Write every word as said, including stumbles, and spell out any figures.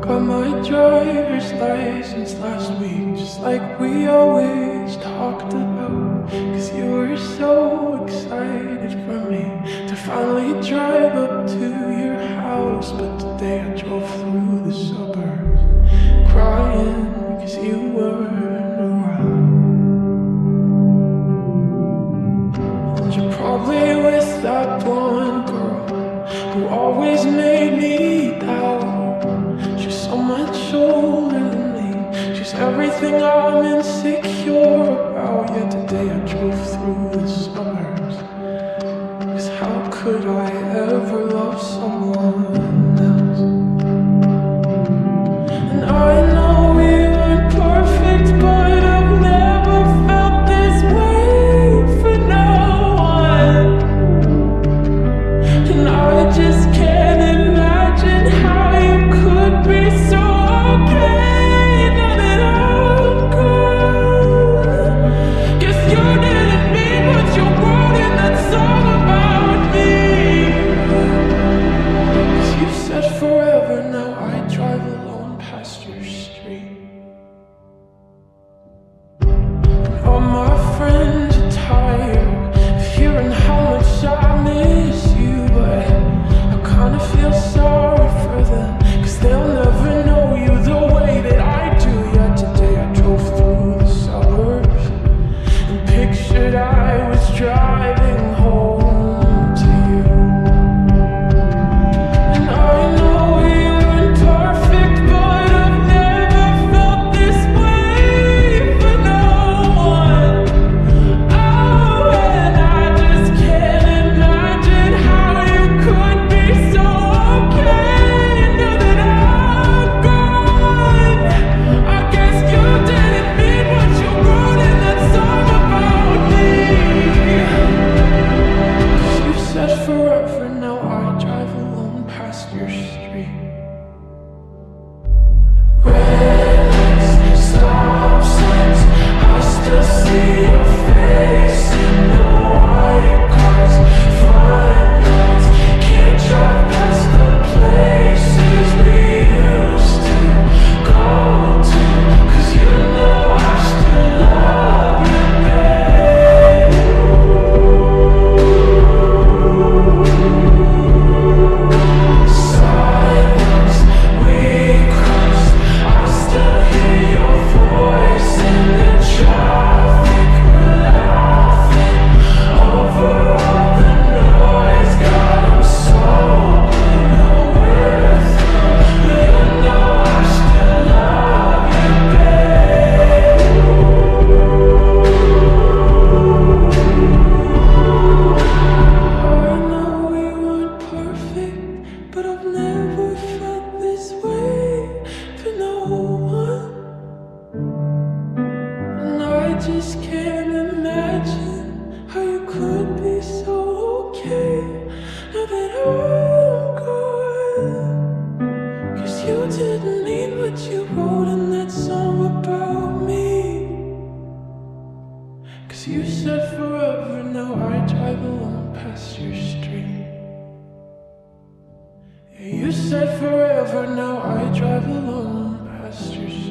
got my driver's license last week, just like we always talked about. Cause you were so excited for me to finally drive up to your house. But today I drove through the suburbs crying cause you weren't around. And you're probably with that one girl who always made me doubt. She's so much older than me, she's everything I'm insecure about. Yet today I drove through the suburbs, cause how could I ever love someone else? And I know we weren't perfect, but I've never felt this way for no one. And I just can't imagine how you could be so okay now that I'm gone. Guess you didn't mean what you wrote in that song about me. Cause you said forever, now I drive alone past your street. And all my friends are tired of hearing how much I miss you, but I kinda feel sorry for them, cause they'll never know you the way that I do. Yet today I drove through the suburbs and pictured I was driving home to you. And I know we weren't perfect, but I've never felt this way for no one. Oh, and I just can't imagine how you could be so okay now that I'm gone. I guess you didn't mean what you wrote in that song about me. Cause you said forever, now I drive alone past your street. Red lights, stop signs, I still see your face in the white cars. Front lines, can't drive past the places we used to go to. Cause you know I still love you, babe. Silence, we crossed, I still hear your voice in the traffic. We're laughing over all the noise. God, I'm so blown away. You know I still love you, babe. I know we weren't perfect, but I've never felt this way for no one. And I just can't imagine how you could be so okay now that I'm gone. Cause you didn't mean what you wrote in that song about me. Cause you said forever, now I drive alone past your street. Yeah, you said forever, now I drive alone past your street.